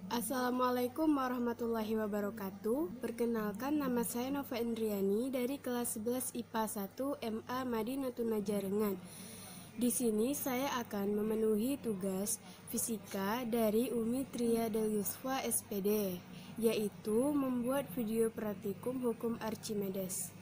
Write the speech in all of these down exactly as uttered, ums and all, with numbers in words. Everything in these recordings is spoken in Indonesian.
Assalamualaikum warahmatullahi wabarakatuh. Perkenalkan, nama saya Nova Indriani dari kelas sebelas I P A satu M A Madinatul Najarengan. Di sini saya akan memenuhi tugas fisika dari Umi Tria Del Yusfa S P D, yaitu membuat video praktikum hukum Archimedes.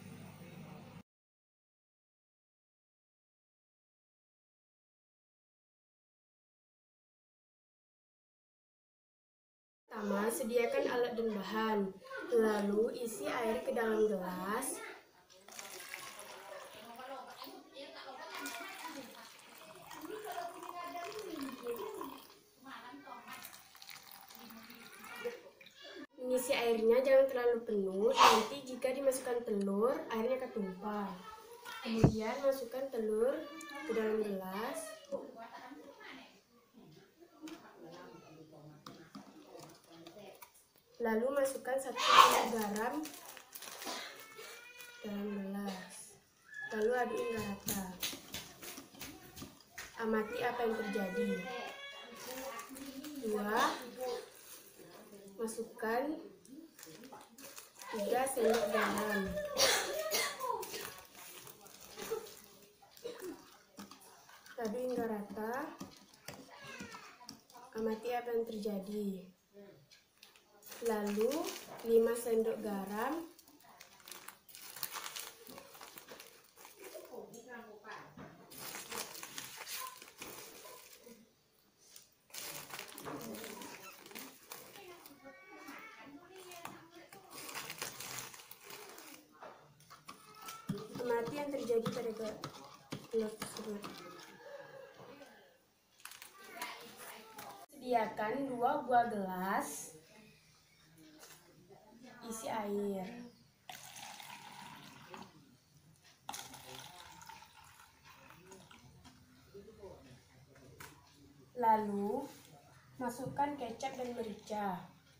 Pertama, sediakan alat dan bahan, lalu isi air ke dalam gelas. Mengisi airnya jangan terlalu penuh, nanti jika dimasukkan telur, airnya akan tumpah. Kemudian masukkan telur ke dalam gelas. Lalu masukkan satu sendok garam dalam gelas. Lalu aduk hingga rata. Amati apa yang terjadi. Dua, masukkan tiga sendok garam. Aduk hingga rata. Amati apa yang terjadi. Lalu lima sendok garam. Amati yang terjadi pada telur tersebut. Sediakan dua buah gelas isi air. Lalu masukkan kecap dan merica.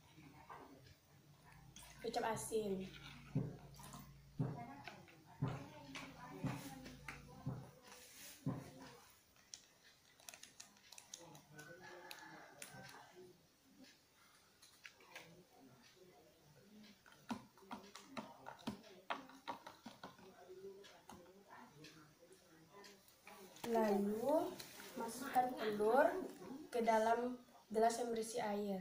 Kecap asin. Lalu masukkan telur ke dalam gelas yang berisi air.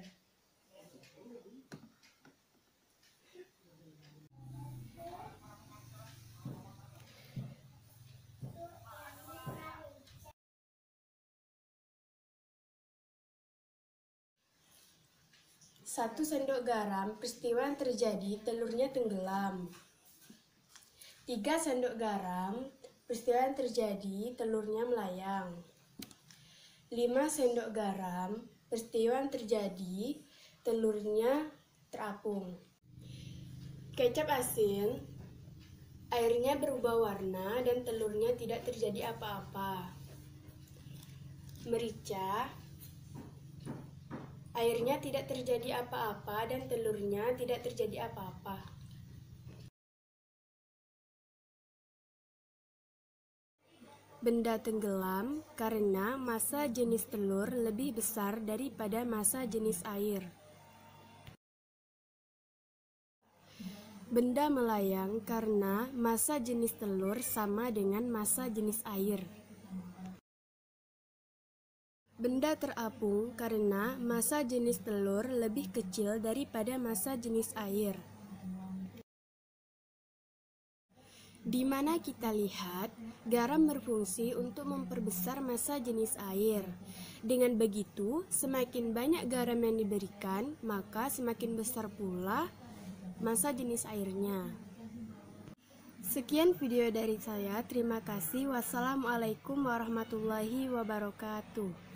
Satu sendok garam, peristiwa yang terjadi, telurnya tenggelam. Tiga sendok garam, peristiwa yang terjadi, telurnya melayang. Lima sendok garam, peristiwa yang terjadi, telurnya terapung. Kecap asin, airnya berubah warna dan telurnya tidak terjadi apa-apa. Merica, airnya tidak terjadi apa-apa dan telurnya tidak terjadi apa-apa. Benda tenggelam karena massa jenis telur lebih besar daripada massa jenis air. Benda melayang karena massa jenis telur sama dengan massa jenis air. Benda terapung karena massa jenis telur lebih kecil daripada massa jenis air. Di mana kita lihat garam berfungsi untuk memperbesar massa jenis air. Dengan begitu, semakin banyak garam yang diberikan, maka semakin besar pula massa jenis airnya. Sekian video dari saya. Terima kasih. Wassalamualaikum warahmatullahi wabarakatuh.